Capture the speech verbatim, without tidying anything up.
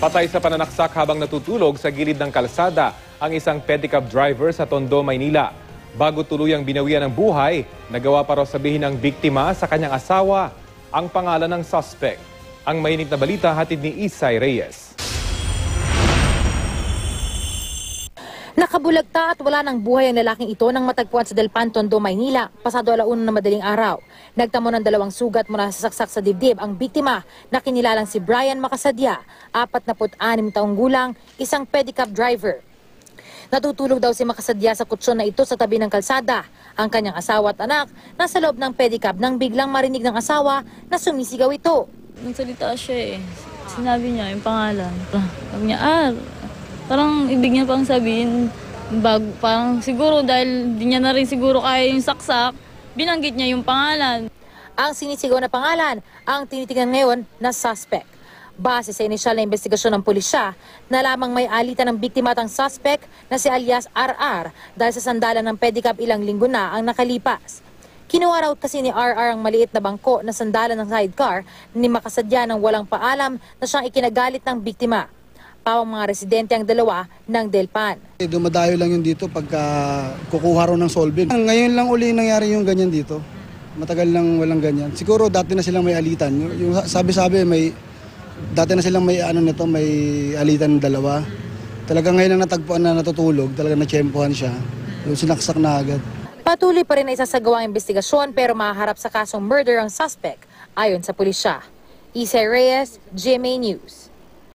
Patay sa pananaksak habang natutulog sa gilid ng kalsada ang isang pedicab driver sa Tondo, Maynila. Bago tuluyang binawian ng buhay, nagawa pa raw sabihin ng biktima sa kanyang asawa ang pangalan ng suspect. Ang mainit na balita hatid ni Isay Reyes. Nakabulagta at wala ng buhay ang lalaking ito nang matagpuan sa Delpan, Tondo, Maynila, pasado alauna na madaling araw. Nagtamo ng dalawang sugat mula sa saksak sa dibdib ang biktima na kinilalang si Brian Macasadya, apat na put anim taong gulang, isang pedicab driver. Natutulog daw si Macasadya sa kutsyon na ito sa tabi ng kalsada. Ang kanyang asawa at anak nasa loob ng pedicab nang biglang marinig ng asawa na sumisigaw ito. Nagsalita siya eh. Sinabi niya yung pangalan. Sabi niya, ah, parang ibig niya pang sabihin, bag, parang siguro dahil di niya na rin siguro kaya yung saksak, binanggit niya yung pangalan. Ang sinisigaw na pangalan ang tinitingnan ngayon na suspect. Base sa inisyal na investigasyon ng pulisya, nalamang may alitan ng biktima at ang suspect na si alias R R dahil sa sandalan ng pedicab ilang linggo na ang nakalipas. Kinuha raw kasi ni R R ang maliit na bangko na sandalan ng sidecar ni Macasadya nang walang paalam na siyang ikinagalit ng biktima. Pawang mga residente ang dalawa ng Delpan. Dumadayo lang yun dito pagka kukuha rin ng solvent. Ngayon lang uli nangyari yung ganyan dito. Matagal lang walang ganyan. Siguro dati na silang may alitan. Yung, yung sabi-sabi may dati na silang may ano nito, may alitan ng dalawa. Talaga ngayon lang natagpuan na natutulog, talaga natsyempohan siya. Yung sinaksak na agad. Patuloy pa rin na isasagawa ang investigasyon pero mahaharap sa kasong murder ang suspect ayon sa pulisya. Isay Reyes, G M A News.